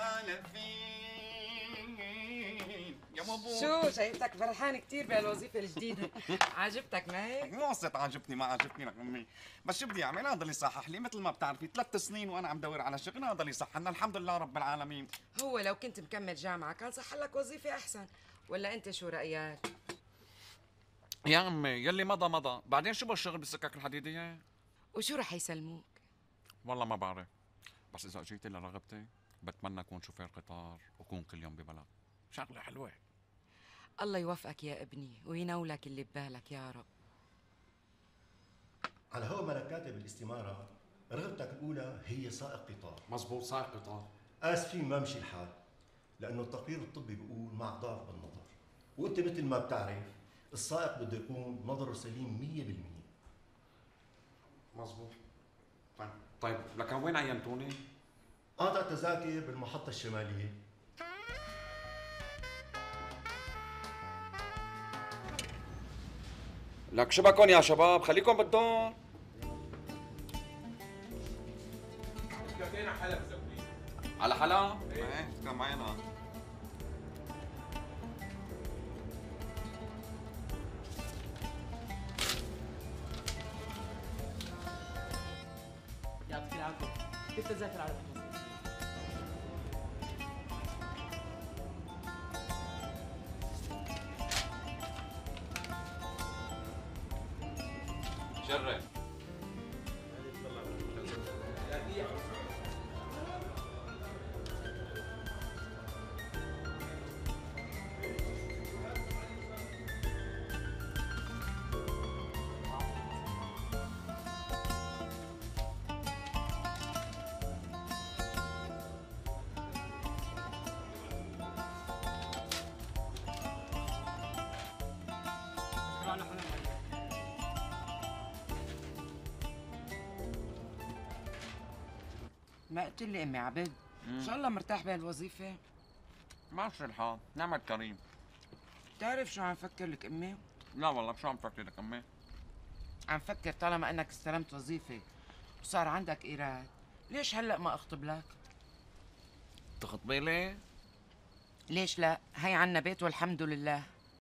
الخالفين يا مبروك. شو شايفتك فرحان كثير بهالوظيفة الجديدة. عجبتك ما هيك؟ مو قصة عجبتني ما عجبتني لك امي، بس شو بدي اعمل؟ هذا اللي صحح لي، مثل ما بتعرفي 3 سنين وانا عم دور على شغل، هذا اللي صح لنا الحمد لله رب العالمين. هو لو كنت مكمل جامعة كان صح لك وظيفة أحسن، ولا أنت شو رأيك؟ يا امي يلي مضى مضى، بعدين شو بالشغل بالسكك الحديدية؟ وشو رح يسلموك؟ والله ما بعرف، بس اذا اجيتي لرغبتي بتمنى اكون شوفير قطار واكون كل يوم ببلد، شغلة حلوة. الله يوفقك يا ابني وينولك اللي ببالك يا رب. على هو ملكاتب الاستمارة، رغبتك الأولى هي سائق قطار. مزبوط، سائق قطار. آسفين ما مشي الحال، لأنه التقرير الطبي بيقول معك ضعف بالنظر، وأنت مثل ما بتعرف السائق بده يكون نظره سليم 100%. مزبوط. طيب لكن وين عينتوني؟ قاطع تذاكر بالمحطة الشمالية. لك شبكون يا شباب، خليكم بالدور. كافينا حلب زبوني على حلا؟ ايه كان معنا. يعطيك العافية. كيف تذاكر على المصري؟ شرف. ما قلت لي أمي عبد؟ إن شاء الله مرتاح بهالوظيفة؟ ماشي الحال، نعمة كريم. بتعرف شو عم فكر لك أمي؟ لا والله بشو عم تفكري لك امي؟ عم فكر طالما أنك استلمت وظيفة وصار عندك إيراد، ليش هلأ ما أخطب لك؟ تخطبي لي؟ ليش لا؟ هي عنا بيت والحمد لله.